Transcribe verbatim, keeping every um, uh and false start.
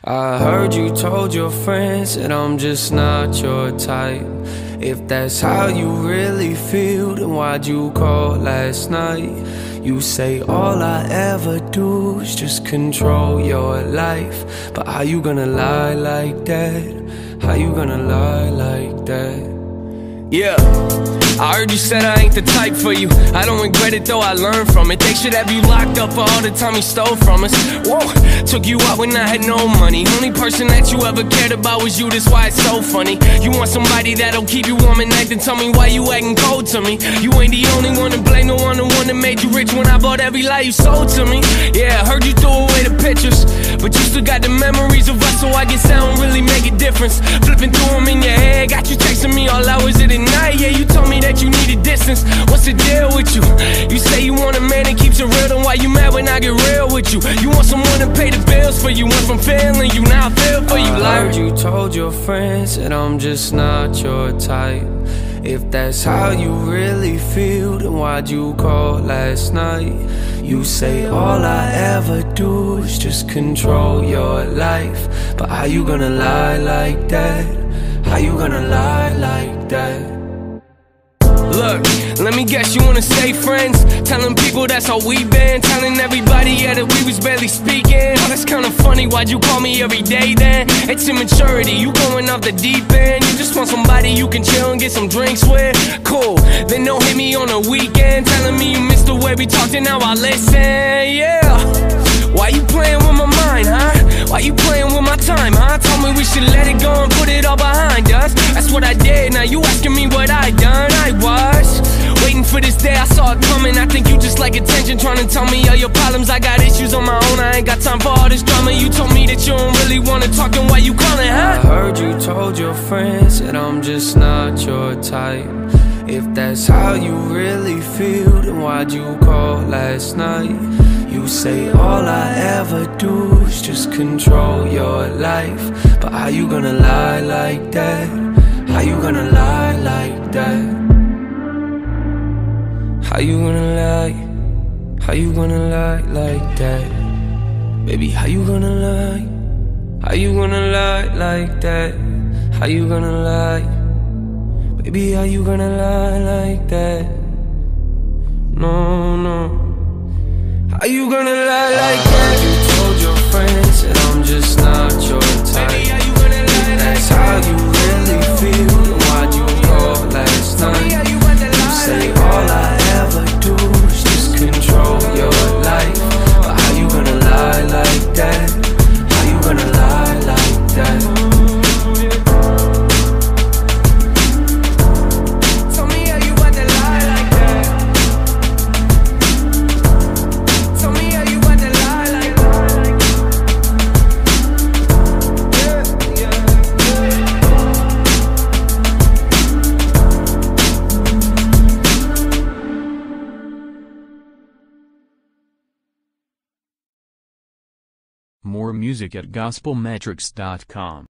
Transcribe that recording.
I heard you told your friends that I'm just not your type. If that's how you really feel, then why'd you call last night? You say all I ever do is just control your life. But how you gonna lie like that? How you gonna lie like that? Yeah, I heard you said I ain't the type for you. I don't regret it though, I learned from it. They should have you locked up for all the time you stole from us. Whoa, took you out when I had no money. Only person that you ever cared about was you, that's why it's so funny. You want somebody that'll keep you warm at night, then tell me why you acting cold to me. You ain't the only one to blame, the one the one that made you rich when I bought every lie you sold to me. Yeah, I heard you threw away the pictures, but you still got the memories of us, so I guess that don't really make a difference. Flipping through them in your head, got you texting me all hours of the night. Yeah, you told me that you needed distance. What's the deal with you? You say you want a man that keeps it real, then why you mad when I get real with you? You want someone to pay the bills for you. Went from failing you, now I feel for you. I heard you told your friends that I'm just not your type. If that's how you really feel, then why'd you call last night? You say all I ever do is just control your life. But how you gonna lie like that? How you gonna lie like that? Look, let me guess, you wanna stay friends? Telling people that's how we been. Telling everybody, yeah, that we was barely speaking. Oh, that's kinda funny, why'd you call me every day then? It's immaturity, you going off the deep end. You just want somebody you can chill and get some drinks with. Cool, then don't hit me on the weekend. Telling me you missed the way we talked and now I listen, yeah. Why you playing with my mind, huh? Why you playing with my time, huh? Told me we should let it go and put it all behind us. That's what I did, now you asking me what I done. I was waiting for this day, I saw it coming. I think you just like attention, trying to tell me all your problems. I got issues on my own, I ain't got time for all this drama. You told me that you don't really wanna talk, and why you calling, huh? I heard you told your friends that I'm just not your type. If that's how you really feel, then why'd you call last night? You say all I ever do is just control your life. But how you gonna lie like that? How you gonna lie like that? How you gonna lie? How you gonna lie like that? Baby, how you gonna lie? How you gonna lie like that? How you gonna lie? Baby, how you gonna lie like that? No, no. How you gonna lie like that? You told your friends that I'm just not your type. Baby, how you gonna lie like that's that? How you really feel, then why'd you call last night? You say all I ever do is just control your life. But how you gonna lie like that? How you gonna lie like that? More music at gospel metrics dot com.